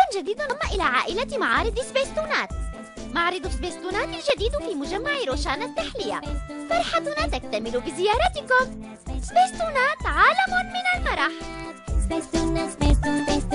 جديد انضم إلى عائلة معارض سبيستونات. معرض سبيستونات الجديد في مجمع روشان التحلية. فرحتنا تكتمل بزيارتكم. سبيستونات، عالم من المرح.